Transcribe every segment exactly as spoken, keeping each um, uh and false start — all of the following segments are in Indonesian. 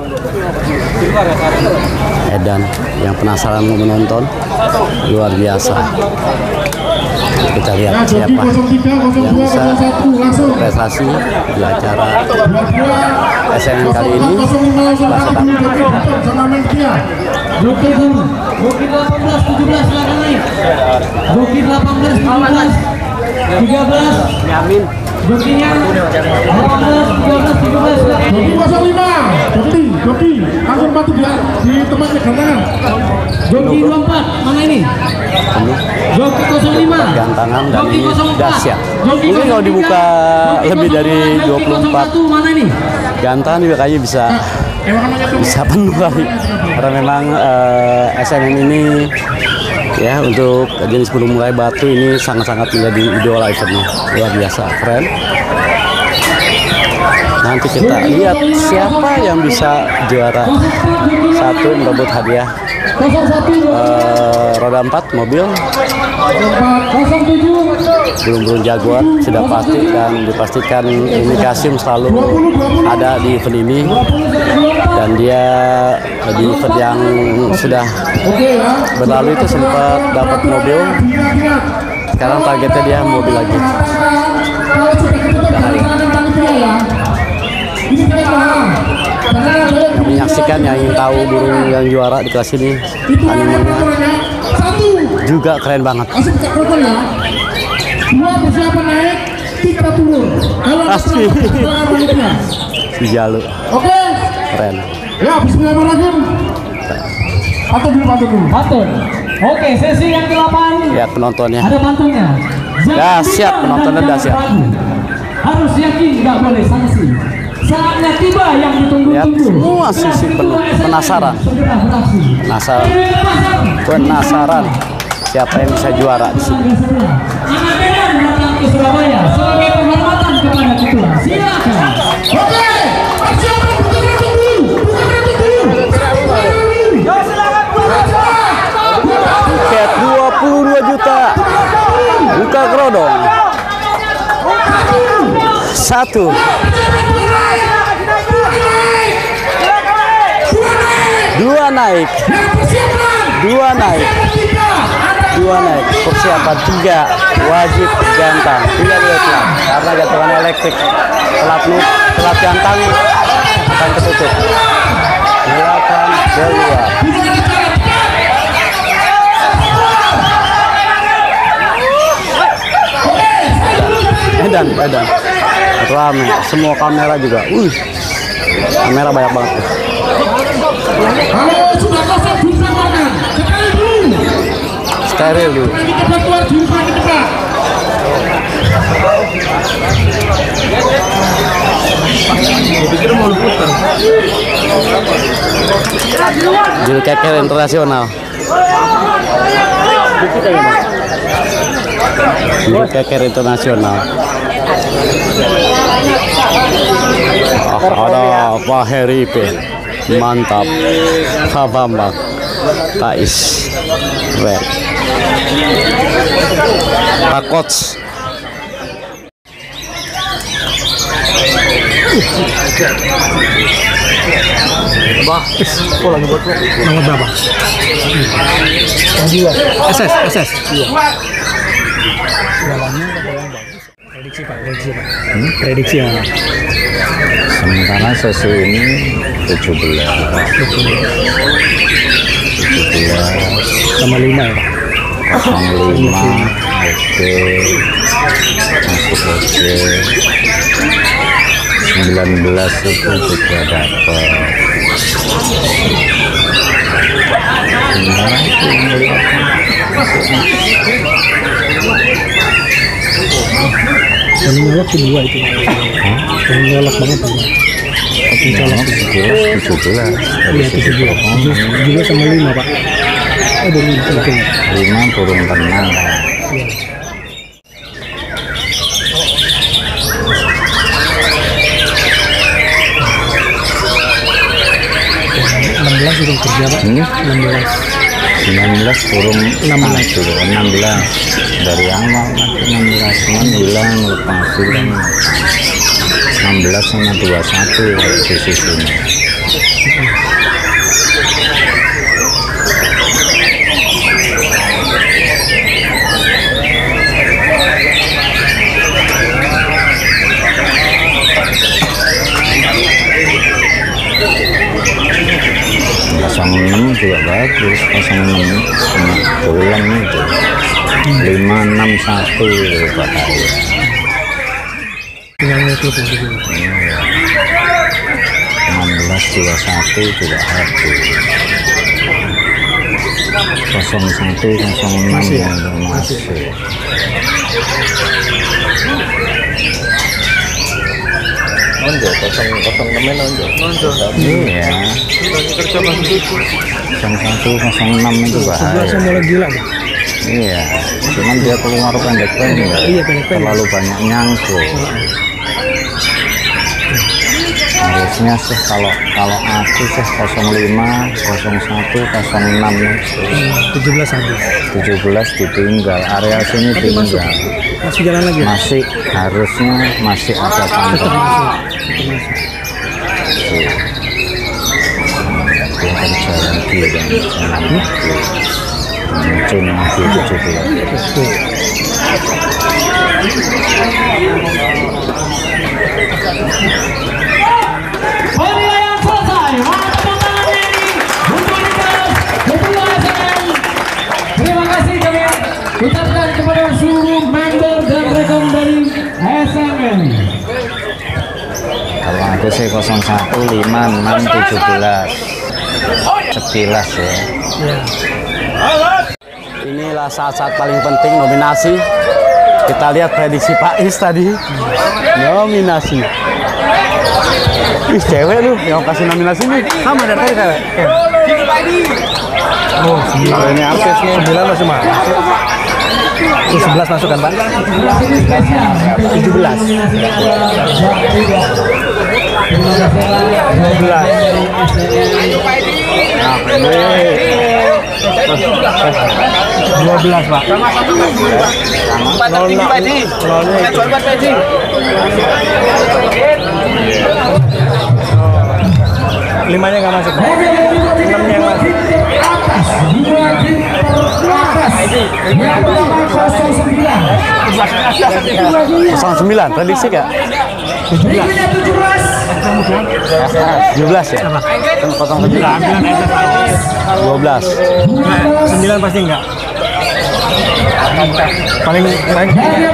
Edan yang penasaran mau menonton, luar biasa. Kita lihat siapa yang bisa prestasi di acara S M N kali ini. Bukit delapan belas tujuh belas silakan naik. Bukit delapan belas tujuh belas tiga belas. Yamin. Bukitnya delapan belas tiga belas tujuh belas silakan. Bukit nol lima. Joki, Joki. Langsung batu di di tempatnya gantangan. Joki dua puluh empat mana ini? Joki nol lima. Gantangan dari Dasyat. Mungkin kalau dibuka lebih dari dua puluh empat mana ini? gantangan juga kayaknya bisa bisa penuh kali. Karena memang uh, S M N ini ya untuk jenis burung murai batu ini sangat-sangat menjadi idola eventnya. Luar biasa, keren. Nanti kita lihat siapa yang bisa juara satu merebut hadiah uh, roda empat mobil burung-burung jaguar sudah pasti, dan dipastikan ini Kasim selalu ada di event ini, dan dia di event yang sudah berlalu itu sempat dapat mobil. Sekarang targetnya dia mobil lagi. Menyaksikan yang ingin tahu burung yang juara di kelas ini, animenya juga keren banget. Dua persiapan naik, tiga turun. Asli. Si Jalu. Oke. Keren. Ya, bismillahirrahmanirrahim. Atau dulu pantun dulu. Pantun. Oke, sesi yang delapan. Lihat penontonnya. Ada pantunnya. Dahsyat, penontonnya dahsyat. Harus yakin, nggak boleh sanksi. Saatnya tiba yang Lihat ditunggu-tunggu. semua sisi penuh penasaran. Penasaran. Penasaran siapa yang bisa juara di sini. Anak Medan datang ke Surabaya sebagai penghormatan kepada ketua. Silakan. Oke. Persiapan pertandingan tunggu. Bukan tunggu. Ya silakan buat. Tiket dua puluh dua juta. Buka kerodong. Satu. Dua naik. Dua naik. Dua naik. Persiapan tiga wajib gantang. Tiga dua telat karena gantungan elektrik. Telat nih, telat gantang akan ketutup. Silakan keluar. Edan, Edan. Rame, semua kamera juga. Uh, kamera banyak banget. Kalau sudah kosong bisa makan. Sekali dulu. Steril dulu. Kita keluar jumpa di depan. Juru keker internasional. Juru keker internasional. Oh, ada Pak Heri P. Mantap. Pak Bambang. Tais. Keren. Pak Coach. Bah, kok lagi buat Nomor berapa? dua. S S, S S. Prediksi Pak, prediksi Pak. Hmm? Prediksi mana? Sementara sesi ini tujuh belas. tujuh belas Sama lima ya Pak? kosong lima. Oke. Masuk oke. sembilan belas itu juga dapat. Sementara itu melihat Yang nyolok kedua itu. Yang nyolok banget Pak. Yang tujuh belas. Iya tujuh belas. Juga sama lima Pak. Oh belum mungkin. lima burung tenang. enam belas itu kerja Pak. Hmm? enam belas. sembilan belas burung enam belas. enam belas dari awal nanti enam belas cuman hilang lepas hilang enam belas sama dua puluh satu di sini. nol enam juga bagus, nol enam bulan itu lima enam satu bahaya. enam belas dua satu juga habis. nol satu nol enam yang masih. Nonjo, kosong kosong temen nonjo. Nonjo. Iya. Kerja masuk nol satu nol enam itu bahaya. Mulai gila, Bang. Iya, cuman dia keluar pendek-pendek. Iya, pendek-pendek. Terlalu banyak nyangkut. Harusnya sih kalau kalau aku sih nol lima, nol satu, nol enam itu. tujuh belas habis. tujuh belas ditinggal, area sini tinggal. Masih jalan lagi. Masih harusnya masih ada tanggal. Dia kan jalan kiri dan jalan kiri. Muncul lagi tujuh belas. Penilaian selesai. Terima kasih kami ucapkan kepada seluruh member dan rekan dari S M N. Kalau aku sih nol satu, lima, enam, tujuh belas. Sekilas ya. Inilah saat-saat paling penting nominasi. Kita lihat prediksi Pak Is tadi. Nominasi. Ih, cewek lu yang kasih nominasi nih. Sama dari tadi cewek. Oh, ini artis nih. sembilan masih masuk. Ini sebelas masuk kan, Pak? tujuh belas. dua belas. Nah, dua belas, Pak. Limanya nggak masuk, Pak. Enamnya yang masuk. nol sembilan prediksi gak? tujuh belas ya? Kan tujuh dua belas. sembilan pasti enggak. Paling paling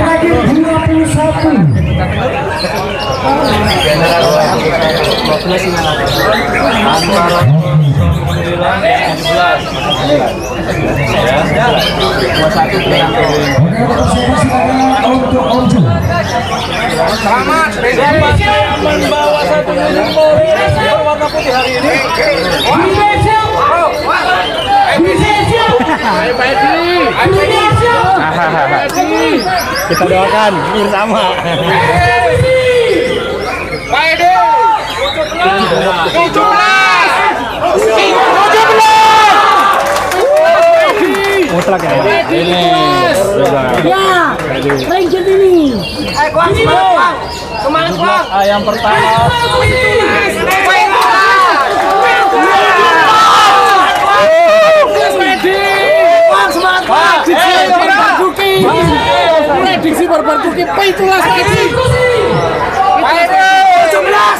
Selamat membawa satu unit mobil berwarna putih hari ini. kita doakan bersama. Pak Edi, tujuh belas, mutlak ya. Ini Ya, Ranger ini. ayo kuat semangat, semangat kuat. yang pertama. Prediksi berbarkuki peitulah Edi. Pak Edi, tujuh belas.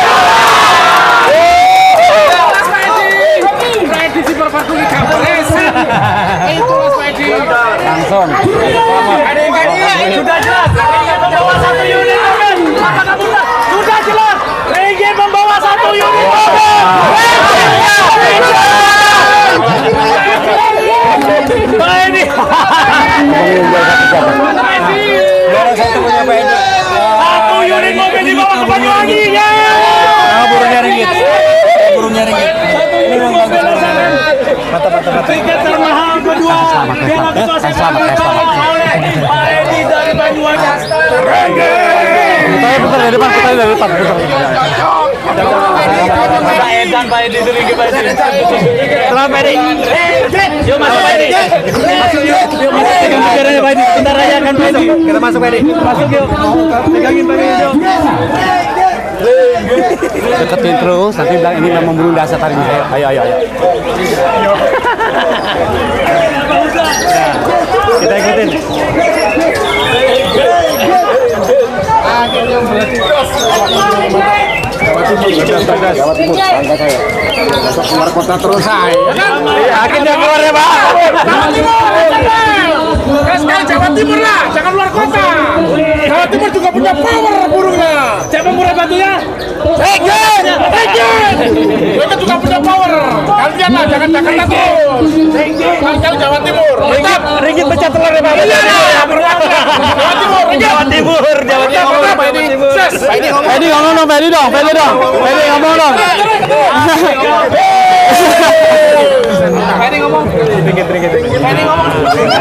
Prediksi berbarkuki kampret. Peitulah Edi. Langsung. Edi, Edi, sudah jelas. Membawa satu unit mobil. Sudah jelas. Regi membawa satu unit mobil. Pak Edi. Satu unit mobil dibawa ke Banyuwangi. Ya. Burungnya ringgit. Burungnya ringgit. Ini mobil mantap-mantap. Tiket termahal kedua. Piala Ketua Sepak Bola oleh Pak Edi dari Banyuwangi. Kita putar dari depan, putar dari depan. Pak Edan, Pak Edi itu ringgit Pak Edi. Selamat Pak Edi. Yuk masuk Pak Edi. Masuk yuk. Yuk masuk. Pegang benderanya Pak Edi. Bentar aja kan Pak Edi. Kita masuk Pak Edi. Masuk yuk. Pegangin Pak Edi yuk. Deketin terus, nanti bilang ini memang burung dasar hari ini. Ayo, ayo, ayo. Kita ikutin. Jawa Timur, angkat saya. Masuk keluar kota terus saya. Iya, akhirnya keluar ya, Pak. Jawa Timur, sekali Jawa Timur lah, jangan luar kota. Jawa Timur juga punya power burungnya. Siapa murah batunya? Regen, Regen. Mereka juga punya power. Kalian lah, jangan Jakarta terus. Kalian Jawa Timur. Ringgit, ringgit pecah telur ya, Pak. Iya, Jawa Timur, Jawa Timur, Jawa Timur. Pak Edi, Pak Edi ngomong dong, Pak Edi dong, Pak Edi dong. Pak Edi ngomong dong. Pak Edi ngomong. Ringgit, ringgit, ringgit. Pak Edi ngomong.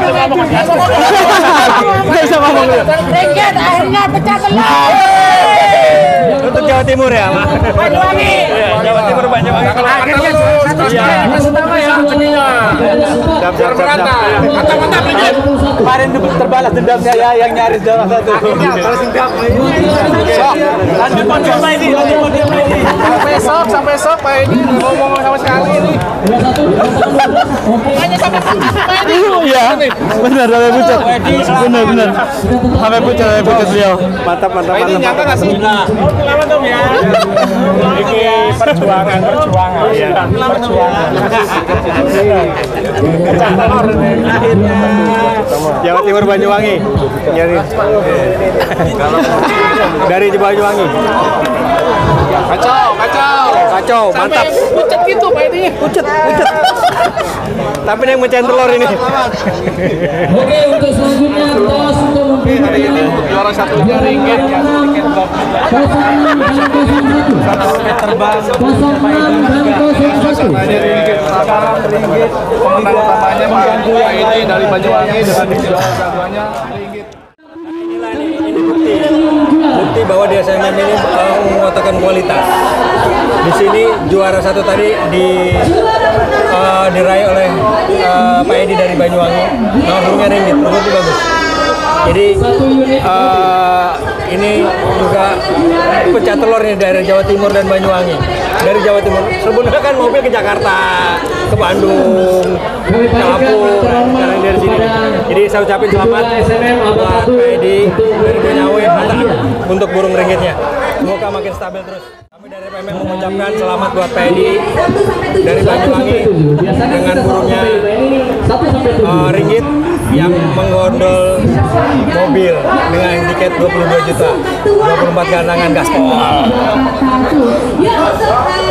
Nggak bisa ngomong. Ringgit akhirnya pecah telur. Untuk Jawa Timur ya, Pak. Banyuwangi. Jawa Timur, Banyuwangi. Akhirnya satu sekali kasih tahu ya rezekinya. Siap, siap, siap, siap. Mantap, mantap, Ringgit. Kemarin terbalas dendamnya ya yang nyaris juara satu. Lanjut podium Pak Edi, lanjut podium Pak Edi. Sampai esok, sampai esok Pak Edi ngomong sama sekali ini. Hanya sampai Pak Edi. Iya, benar sampai pucat. Benar, benar. Sampai pucat, sampai pucat beliau. Mantap, mantap, Pak Edi mantap. nyangka nggak sih? Selamat Om ya. Ini perjuangan, perjuangan. Perjuangan. Jawa Timur Banyuwangi. Nyari. Dari Banyuwangi. Kacau, kacau. Kacau, mantap. Sampai pucat gitu Pak Edi. Pucat, pucat. Tapi yang mecahin telur ini. Oke, untuk selanjutnya tos untuk memberi Juara satu Ringgit ya. Tiket blok. terbang Salam Ringgit. Pemenang utamanya Pak Edi dari Banyuwangi dengan juara keduanya Ringgit. Bukti bahwa D S M M ini uh, mengatakan kualitas. Di sini juara satu tadi di uh, diraih oleh uh, Pak Edi dari Banyuwangi. Nama burungnya Ringgit, burungnya bagus. Jadi uh, ini juga pecah telur nih dari Jawa Timur dan Banyuwangi. Dari Jawa Timur, sebelumnya kan mobil ke Jakarta, ke Bandung, ke Lampung, sekarang dari sini. Jadi saya ucapin selamat buat Pak Edi dari Banyuwangi untuk burung ringgitnya. Semoga makin stabil terus. Kami dari P M M mengucapkan selamat buat Pak Edi dari Banyuwangi dengan burungnya uh, ringgit yang menggondol mobil dengan tiket dua puluh dua juta, dua puluh empat gandangan gaspol.